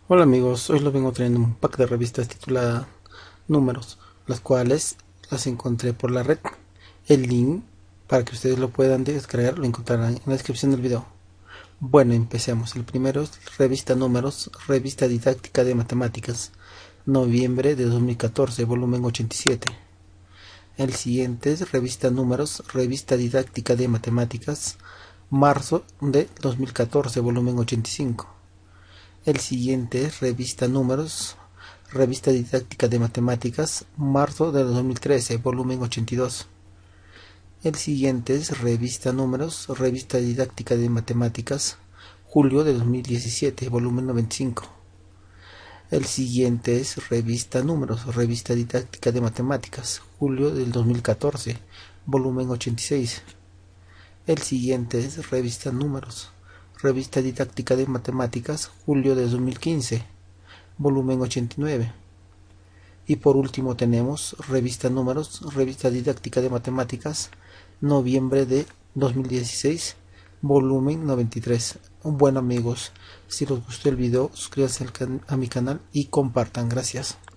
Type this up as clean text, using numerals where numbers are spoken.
Hola amigos, hoy les vengo trayendo un pack de revistas titulada Números, las cuales las encontré por la red. El link para que ustedes lo puedan descargar lo encontrarán en la descripción del video. Bueno, empecemos. El primero es Revista Números, Revista Didáctica de Matemáticas, noviembre de 2014, volumen 87. El siguiente es Revista Números, Revista Didáctica de Matemáticas, marzo de 2014, volumen 85. El siguiente es Revista Números, Revista Didáctica de Matemáticas, marzo de 2013, volumen 82. El siguiente es Revista Números, Revista Didáctica de Matemáticas, julio de 2017, volumen 95. El siguiente es Revista Números, Revista Didáctica de Matemáticas, julio del 2014, volumen 86. El siguiente es Revista Números, Revista Didáctica de Matemáticas, julio de 2015, volumen 89. Y por último tenemos Revista Números, Revista Didáctica de Matemáticas, noviembre de 2016, volumen 93. Bueno amigos, si les gustó el video, suscríbanse a mi canal y compartan. Gracias.